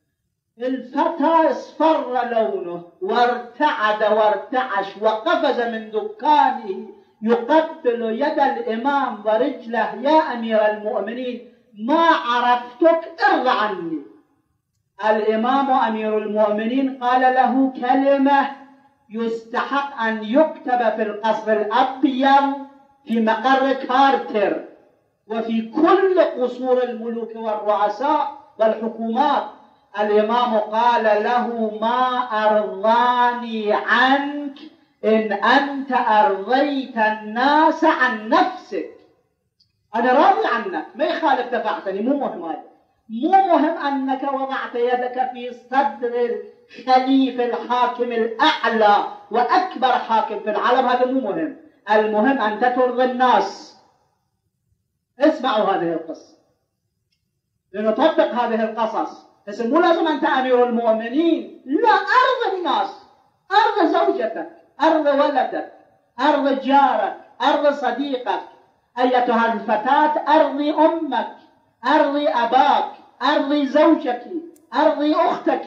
الفتى اصفر لونه وارتعد وارتعش وقفز من دكانه يقبل يد الإمام ورجله، يا أمير المؤمنين ما عرفتك، ارض عني. الإمام أمير المؤمنين قال له كلمة يستحق أن يكتب في القصر الأبيض في مقر كارتر وفي كل قصور الملوك والرؤساء والحكومات. الإمام قال له ما أرضاني عنك إن أنت أرضيت الناس عن نفسك. أنا راضي عنك، ما يخالف دفعتني، مو مهم هذا، مو مهم أنك وضعت يدك في صدر الخليفة الحاكم الأعلى وأكبر حاكم في العالم، هذا مو مهم، المهم أن ترضي الناس. اسمعوا هذه القصة لنطبق هذه القصص، بس مو لازم أنت أمير المؤمنين، لا، أرض الناس، أرض زوجتك، أرض ولدك، أرض جارك، أرض صديقك. أيتها الفتاة أرضي أمك، أرضي أباك، أرضي زوجك، أرضي أختك.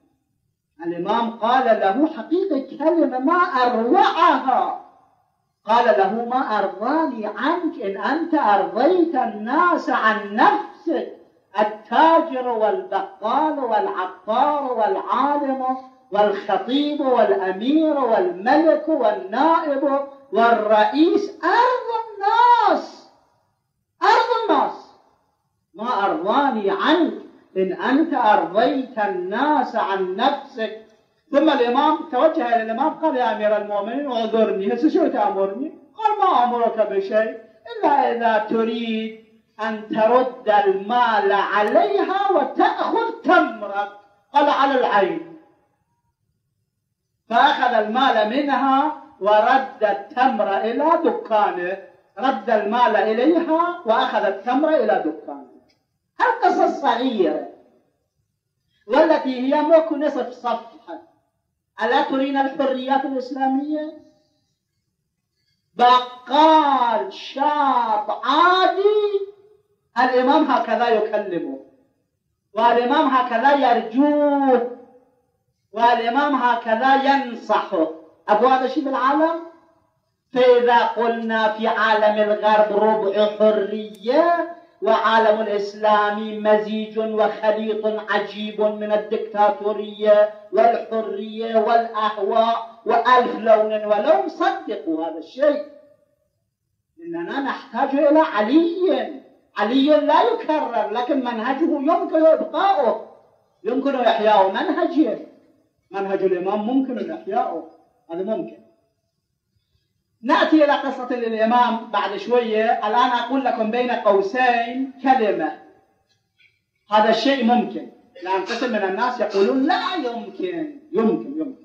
الإمام قال له حقيقة كلمة ما أروعها، قال له ما أرضاني عنك إن أنت أرضيت الناس عن نفسك. التاجر والبقال والعطار والعالم والخطيب والأمير والملك والنائب والرئيس أرض الناس، أرض الناس. ما أرضاني عنك إن أنت أرضيت الناس عن نفسك. ثم الإمام توجه إلى الإمام قال يا أمير المؤمنين اعذرني، هسه شو تأمرني؟ قال ما أمرك بشيء إلا إذا تريد أن ترد المال عليها وتأخذ تمرك. قال على العين. فأخذ المال منها ورد التمر إلى دكانه، رد المال إليها وأخذ التمر إلى دكانه. القصة صغيرة والتي هي موك نصف صفحة. ألا ترين الحريات الإسلامية؟ بقال شاب عادي الإمام هكذا يكلمه، والإمام هكذا يرجوه، والإمام هكذا ينصحه. أبو هذا الشيء في العالم؟ فإذا قلنا في عالم الغرب ربع حرية وعالم الإسلامي مزيج وخليط عجيب من الدكتاتورية والحرية والأهواء وألف لون ولون، صدقوا هذا الشيء. إننا نحتاج إلى علي. علي لا يكرر، لكن منهجه يمكن إبقاؤه، يمكن إحياؤه. منهجه منهج الإمام ممكن إحياؤه، هذا ممكن. نأتي إلى قصة الإمام بعد شوية. الآن أقول لكم بين قوسين كلمة. هذا الشيء ممكن، لأن قسم من الناس يقولون لا يمكن. يمكن يمكن.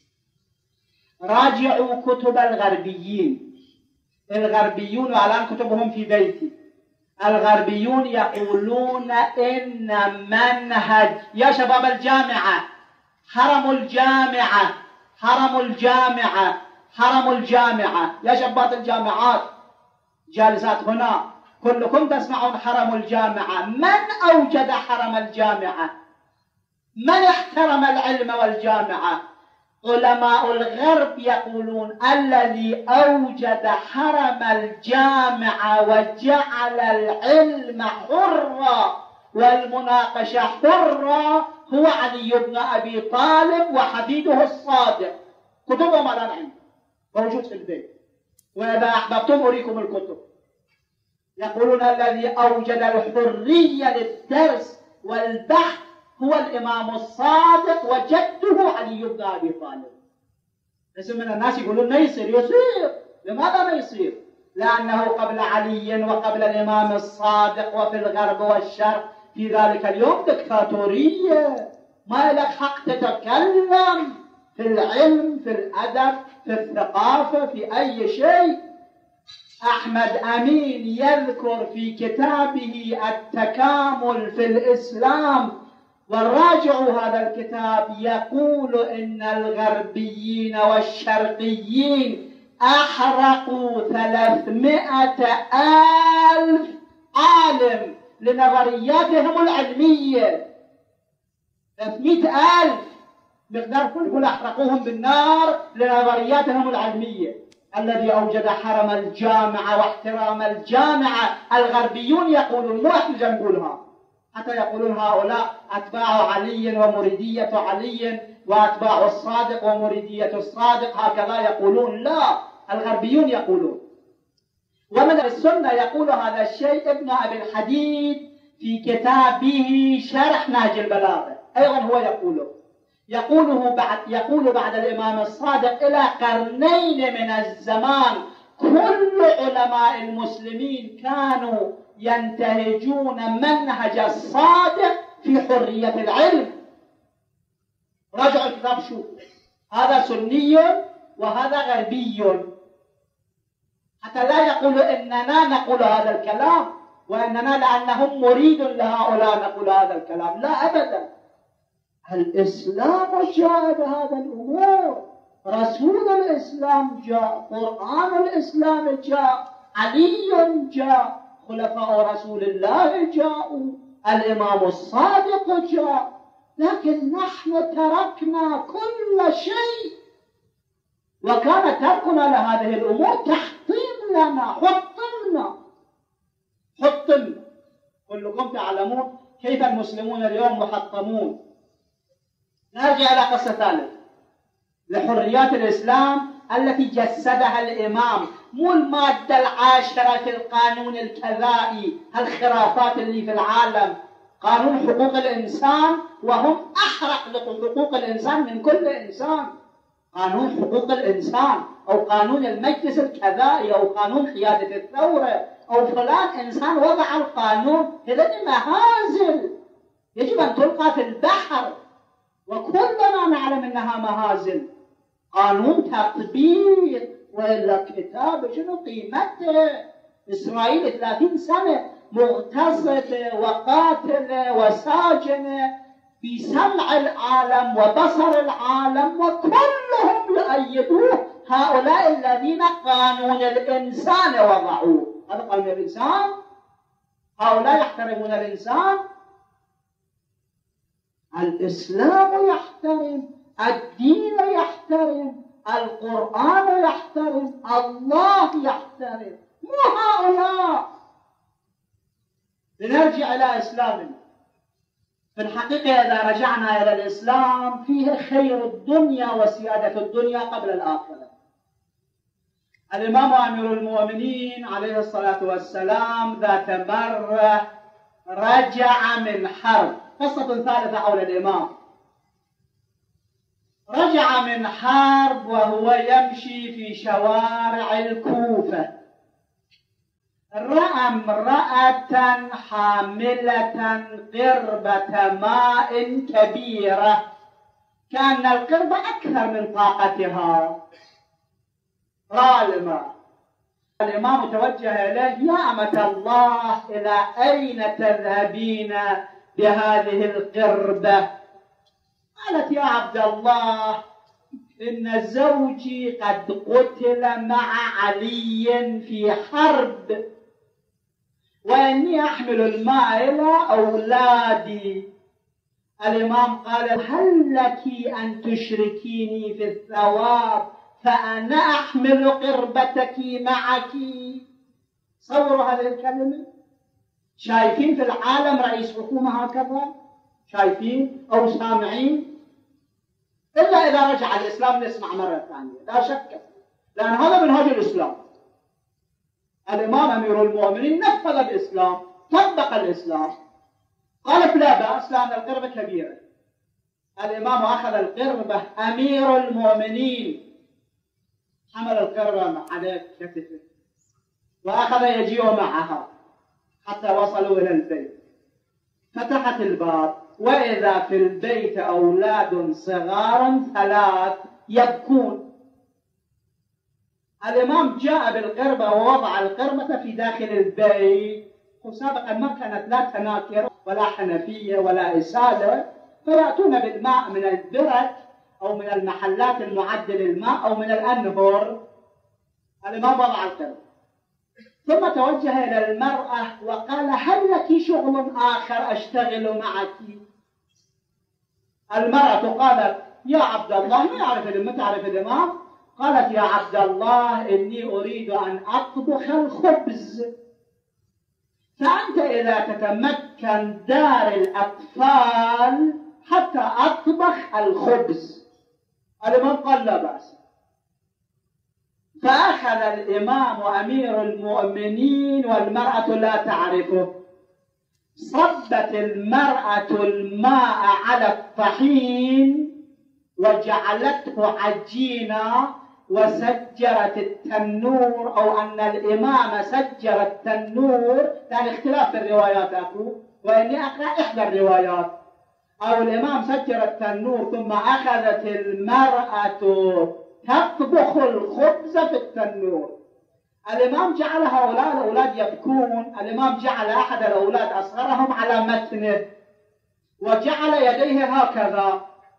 راجعوا كتب الغربيين. الغربيون، والآن كتبهم في بيتي، الغربيون يقولون إن منهج، يا شباب الجامعة، حرم الجامعة، حرم الجامعة، حرم الجامعة، يا شباب الجامعات جالسات هنا كلكم تسمعون حرم الجامعة. من أوجد حرم الجامعة؟ من احترم العلم والجامعة؟ علماء الغرب يقولون الذي أوجد حرم الجامعة وجعل العلم حرا والمناقشة حرا هو علي بن أبي طالب وحفيده الصادق. كتبهم الآن عندي موجود في البيت، وإذا أحببتم أريكم الكتب. يقولون الذي أوجد الحرية للدرس والبحث هو الإمام الصادق وجده علي بن أبي طالب. قسم من الناس يقولون ما يصير. يصير. لماذا ما يصير؟ لأنه قبل علي وقبل الإمام الصادق وفي الغرب والشرق في ذلك اليوم دكتاتورية، ما لك حق تتكلم في العلم، في الأدب، في الثقافة، في أي شيء. أحمد أمين يذكر في كتابه التكامل في الإسلام، والراجع هذا الكتاب يقول إن الغربيين والشرقيين أحرقوا ثلاثمائة ألف عالم لنظرياتهم العلمية. ثلاثمائة ألف مقدار كل يقول أحرقوهم بالنار لنظرياتهم العلمية. الذي أوجد حرم الجامعة واحترام الجامعة الغربيون يقولون، مو احنا نقولها، حتى يقولون هؤلاء أتباع علي ومريدية علي وأتباع الصادق ومريدية الصادق، هكذا يقولون. لا، الغربيون يقولون. ومن السنة يقول هذا الشيء ابن أبي الحديد في كتابه شرح نهج البلاغة، أيضا هو يقوله. يقوله بعد يقول بعد الإمام الصادق إلى قرنين من الزمان كل علماء المسلمين كانوا ينتهجون منهج الصادق في حرية العلم. رجعوا الكتاب شوف، هذا سني وهذا غربي، حتى لا يقولوا إننا نقول هذا الكلام وإننا لأنهم مريد لهؤلاء نقول هذا الكلام. لا أبدا، الإسلام جاء بهذا الأمور، رسول الإسلام جاء، قرآن الإسلام جاء، علي جاء، خلفاء رسول الله جاءوا، الإمام الصادق جاء، لكن نحن تركنا كل شيء، وكان تركنا لهذه الأمور تحطيم لنا، حطمنا حطمنا. كلكم تعلمون كيف المسلمون اليوم محطمون. نرجع إلى قصة ثالثة لحريات الإسلام التي جسدها الإمام، مو المادة العاشرة في القانون الكذائي، الخرافات اللي في العالم. قانون حقوق الإنسان وهم أحرق لحقوق الإنسان من كل إنسان. قانون حقوق الإنسان أو قانون المجلس الكذائي أو قانون قيادة الثورة أو فلان إنسان وضع القانون، هذه مهازل يجب أن تلقى في البحر، وكلنا نعلم أنها مهازل. قانون تطبيق، وإلا كتاب شنو قيمته؟ إسرائيل ثلاثين سنة مغتصبة وقاتلة وساجنة في سمع العالم وبصر العالم، وكلهم يؤيدوه. هؤلاء الذين قانون الإنسان وضعوه، هذا قانون الإنسان، هؤلاء يحترمون الإنسان. الإسلام يحترم، الدين يحترم، القرآن يحترم، الله يحترم، مو هؤلاء. لنرجع إلى إسلامنا. في الحقيقة إذا رجعنا إلى الإسلام فيه خير الدنيا وسيادة الدنيا قبل الآخرة. الإمام أمير المؤمنين عليه الصلاة والسلام ذات مرة رجع من حرب. قصة ثالثة حول الإمام. رجع من حرب وهو يمشي في شوارع الكوفة، رأى امرأة حاملة قربة ماء كبيرة، كأن القربة أكثر من طاقتها. رأى الماء، الإمام توجه إليه: يا أمة الله، إلى أين تذهبين بهذه القربة؟ قالت: يا عبد الله، إن زوجي قد قتل مع علي في حرب، وإني أحمل الماء إلى أولادي. الإمام قال: هل لك أن تشركيني في الثواب فأنا أحمل قربتك معك؟ صوروا هذه الكلمة. شايفين في العالم رئيس حكومة هكذا؟ شايفين أو سامعين؟ إلا إذا رجع الإسلام نسمع مرة ثانية، لا شك، لأن هذا منهج الإسلام. الإمام أمير المؤمنين نفذ الإسلام، طبق الإسلام، قالت لا بأس لأن القربة كبيرة. الإمام أخذ القربة، أمير المؤمنين حمل القربة على كتفه وأخذ يجيء معها حتى وصلوا إلى البيت. فتحت الباب وإذا في البيت أولاد صغار ثلاث يبكون. الإمام جاء بالقربة ووضع القربة في داخل البيت، وسابقا ما كانت لا تناكر ولا حنفية ولا إسالة، فيأتون بالماء من البرك أو من المحلات المعدة للماء أو من الأنهر. الإمام وضع القربة ثم توجه إلى المرأة وقال: هل لك شغل آخر أشتغل معك؟ المرأة قالت: يا عبد الله، ما يعرف الإمام، تعرف الإمام؟ قالت: يا عبد الله، إني أريد أن أطبخ الخبز، فأنت إذا تتمكن دار الأطفال حتى أطبخ الخبز. الإمام قال: لا بأس. فأخذ الإمام أمير المؤمنين والمرأة لا تعرفه، صبت المرأة الماء على الطحين وجعلته عجينا وسجرت التنور، أو أن الإمام سجر التنور، يعني اختلاف في الروايات أكو، وإني أقرأ إحدى الروايات، أو الإمام سجر التنور ثم أخذت المرأة تطبخ الخبز في التنور. الإمام جعل هؤلاء الأولاد يبكون، الإمام جعل أحد الأولاد أصغرهم على متنه وجعل يديه هكذا،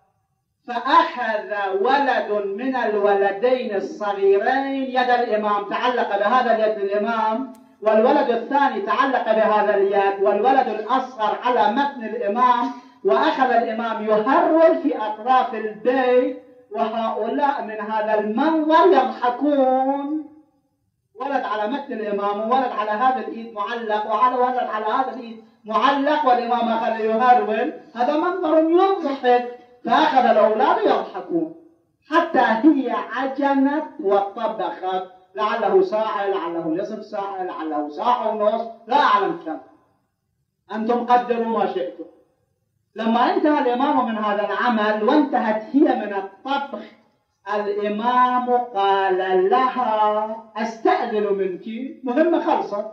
فأخذ ولد من الولدين الصغيرين يد الإمام، تعلق بهذا اليد الإمام، والولد الثاني تعلق بهذا اليد، والولد الأصغر على متن الإمام، وأخذ الإمام يهرول في أطراف البيت، وهؤلاء من هذا المنظر يضحكون. ولد على متن الإمام وولد على هذا الإيد معلق وعلى ولد على هذا الإيد معلق، والإمام أخذ يهرول، هذا منظر يضحك. فأخذ الأولاد يضحكون حتى هي عجنت وطبخت، لعله ساعة، لعله نصف ساعة، لعله ساعة ونص، لا أعلم كم، أنتم قدروا ما شئتم. لما انتهى الإمام من هذا العمل وانتهت هي من الطبخ، الإمام قال لها: أستأذن منك، مهمة خلصت.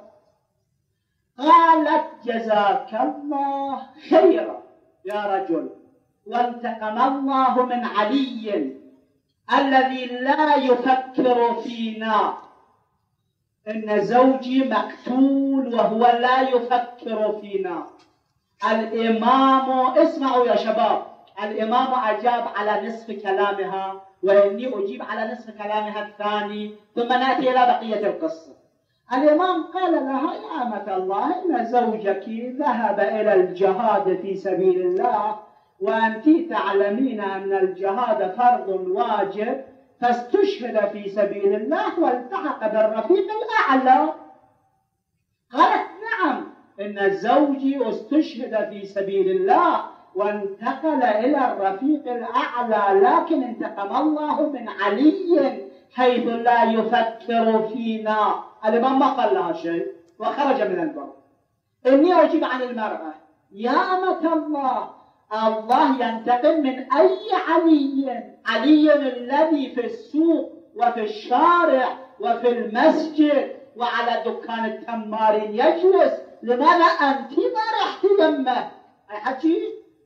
قالت: جزاك الله خيرا يا رجل، وانتقم الله من علي الذي لا يفكر فينا. إن زوجي مقتول وهو لا يفكر فينا. الإمام، اسمعوا يا شباب، الإمام أجاب على نصف كلامها، وإني أجيب على نصف كلامها الثاني، ثم نأتي إلى بقية القصة. الإمام قال لها: يا أمة الله، إن زوجك ذهب إلى الجهاد في سبيل الله، وأنت تعلمين أن الجهاد فرض واجب، فاستشهد في سبيل الله والتحق بالرفيق الأعلى. قالت: نعم، إن زوجي استشهد في سبيل الله وانتقل إلى الرفيق الأعلى، لكن انتقم الله من علي حيث لا يفكر فينا. الإمام ما قال لها شيء وخرج من الباب. إني أجيب عن المرأة: يا أمة الله، الله ينتقم من أي علي؟ علي الذي في السوق وفي الشارع وفي المسجد وعلى دكان التمارين يجلس، لماذا أنت ما رحت يمه؟ أي حكي؟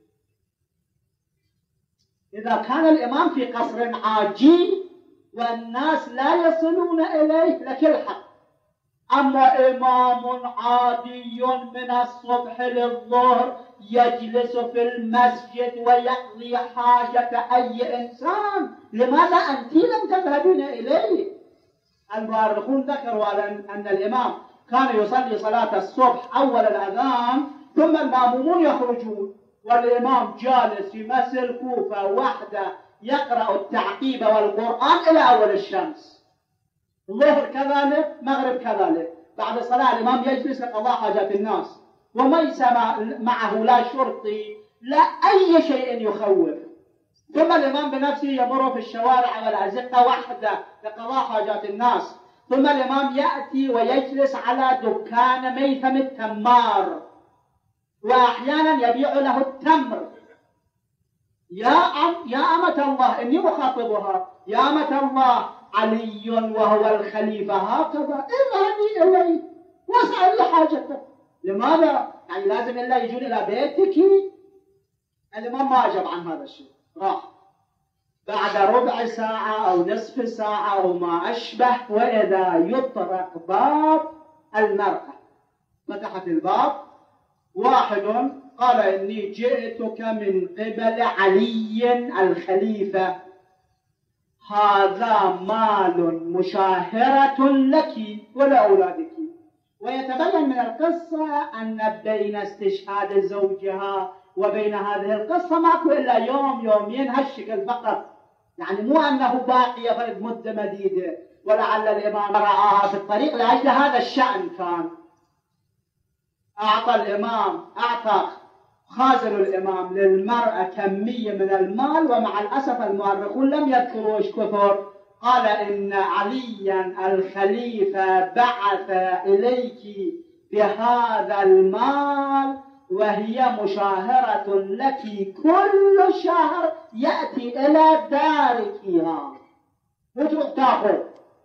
إذا كان الإمام في قصر عاجي والناس لا يصلون إليه لك الحق، أما إمام عادي من الصبح للظهر يجلس في المسجد ويقضي حاجة أي إنسان، لماذا أنت لم تذهبين إليه؟ المؤرخون ذكروا أن الإمام كان يصلي صلاة الصبح أول الأذان ثم المأمومون يخرجون، والإمام جالس في مسجد الكوفة وحده يقرأ التعقيب والقرآن إلى أول الشمس، الظهر كذلك، مغرب كذلك. بعد الصلاة الإمام يجلس لقضاء حاجات الناس، وليس معه لا شرطي لا أي شيء يخوف. ثم الإمام بنفسه يمر في الشوارع والأزقة وحده لقضاء حاجات الناس. ثم الإمام يأتي ويجلس على دكان ميثم التمار، وأحيانا يبيع له التمر. يا أم يا أمة الله، إني أخاطبها، يا أمة الله، علي وهو الخليفة هكذا، اذهبي إليه واسألي حاجتك. لماذا؟ يعني لازم إلا يجون إلى بيتك؟ الإمام ما أجاب عن هذا الشيء، راح. بعد ربع ساعة أو نصف ساعة أو ما أشبه، وإذا يطرق باب المرأة، فتحت الباب، واحد قال إني جئتك من قبل علي الخليفة، هذا مال مشاهرة لك ولأولادك. ويتبين من القصة أن بين استشهاد زوجها وبين هذه القصة ماكو إلا يوم يومين هالشكل فقط، يعني مو أنه باقية مدة مديدة. ولعل الإمام رآها في الطريق لأجل هذا الشأن. كان أعطى الإمام أعطى خازن الإمام للمرأة كمية من المال، ومع الأسف المؤرخون لم يذكروا إيش كثر. قال إن عليا الخليفة بعث إليك بهذا المال وهي مشاهرة لك، كل شهر يأتي إلى داركها وتروح تأخذ.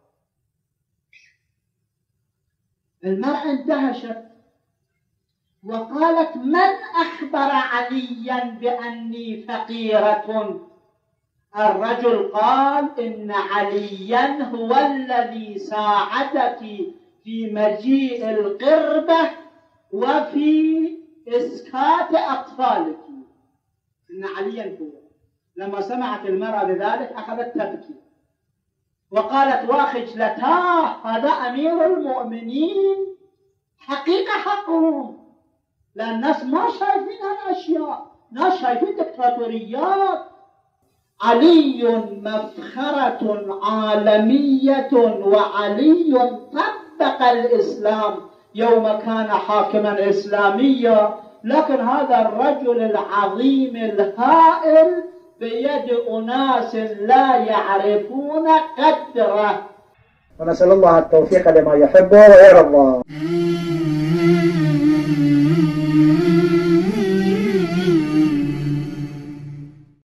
المرأة اندهشت وقالت: من أخبر عليا بأني فقيرة؟ الرجل قال: إن عليا هو الذي ساعدك في مجيء القربة وفي إسكات أطفالك. إن عليا هو. لما سمعت المرأة بذلك أخذت تبكي وقالت: وخجلتاه، هذا أمير المؤمنين، حقيقة حقهم، لأن الناس ما شايفين هالأشياء، ناس شايفين دكتاتوريات. علي مفخرة عالمية، وعلي طبق الإسلام يوم كان حاكما إسلاميا، لكن هذا الرجل العظيم الهائل بيد أناس لا يعرفون قدره. ونسأل الله التوفيق لما يحبه ويرضى.